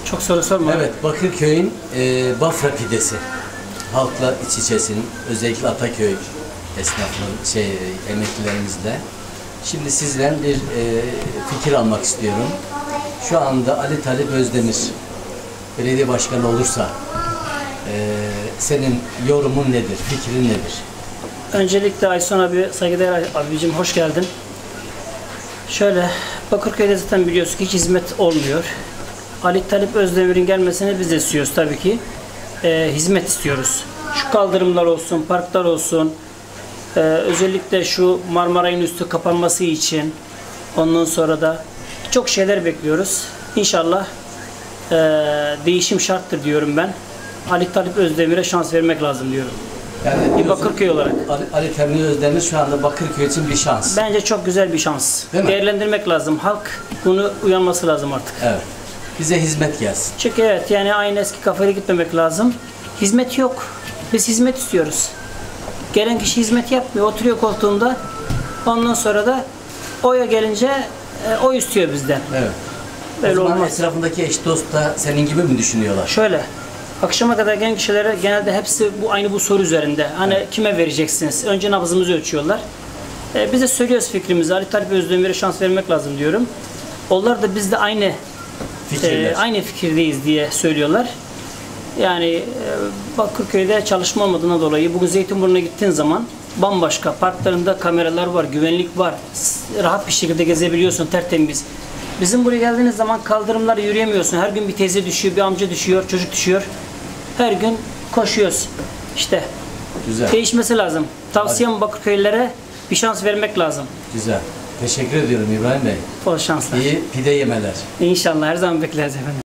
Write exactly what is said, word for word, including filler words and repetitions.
Çok soru sorma. Evet, Bakırköy'ün e, Bafra pidesi. Halkla iç içesin. Özellikle Ataköy esnafları, şey, emeklilerimizle. Şimdi sizden bir e, fikir almak istiyorum. Şu anda Ali Talip Özdemir belediye başkanı olursa e, senin yorumun nedir, fikrin nedir? Öncelikle Ayson abi, saygıdeğer abicim hoş geldin. Şöyle, Bakırköy'de zaten biliyorsun ki hiç hizmet olmuyor. Ali Talip Özdemir'in gelmesini biz de istiyoruz tabii ki. Ee, hizmet istiyoruz. Şu kaldırımlar olsun, parklar olsun. Ee, özellikle şu Marmaray'ın üstü kapanması için. Ondan sonra da çok şeyler bekliyoruz. İnşallah e, değişim şarttır diyorum ben. Ali Talip Özdemir'e şans vermek lazım diyorum. Yani bir Bakırköy olarak. Ali, Ali Talip Özdemir şu anda Bakırköy için bir şans. Bence çok güzel bir şans. Değerlendirmek lazım. Halk bunu uyanması lazım artık. Evet. Bize hizmet gelsin. Çünkü evet, yani aynı eski kafayla gitmemek lazım. Hizmet yok. Biz hizmet istiyoruz. Gelen kişi hizmet yapmıyor. Oturuyor koltuğunda. Ondan sonra da oya gelince e, oy istiyor bizden. Evet. Öyle o zaman olmaz. etrafındaki eş dost da senin gibi mi düşünüyorlar? Şöyle. Akşama kadar gelen kişilere genelde hepsi bu aynı bu soru üzerinde. Hani evet, kime vereceksiniz? Önce nabzımızı ölçüyorlar. E, biz de söylüyoruz fikrimizi. Ali Talip Özdemir'e şans vermek lazım diyorum. Onlar da biz de aynı e, aynı fikirdeyiz diye söylüyorlar. Yani e, Bakırköy'de çalışma olmadığına dolayı bugün Zeytinburnu'na gittiğin zaman bambaşka. Parklarında kameralar var, güvenlik var. Rahat bir şekilde gezebiliyorsun, tertemiz. Bizim buraya geldiğiniz zaman kaldırımlara yürüyemiyorsun. Her gün bir teyze düşüyor, bir amca düşüyor, çocuk düşüyor. Her gün koşuyoruz. İşte güzel, değişmesi lazım. Tavsiyem Bakırköylülere bir şans vermek lazım. Güzel. Teşekkür ediyorum İbrahim Bey. Bol şanslar. İyi pide yemeler. İnşallah her zaman bekleriz efendim.